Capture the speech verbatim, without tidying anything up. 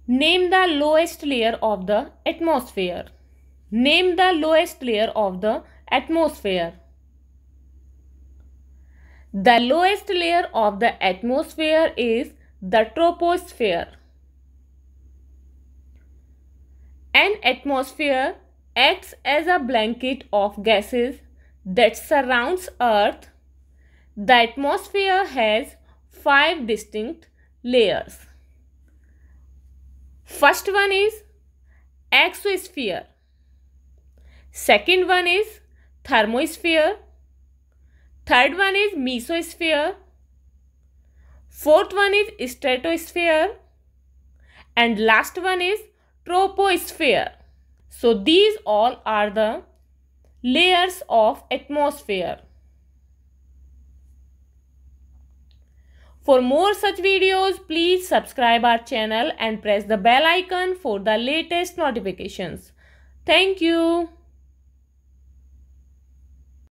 Name the lowest layer of the atmosphere. Name the lowest layer of the atmosphere. The lowest layer of the atmosphere is the troposphere. An atmosphere acts as a blanket of gases that surrounds Earth. The atmosphere has five distinct layers. First one is exosphere. Second one is thermosphere. Third one is mesosphere. Fourth one is stratosphere. And last one is troposphere. So these all are the layers of atmosphere. For more such videos, please subscribe our channel and press the bell icon for the latest notifications. Thank you.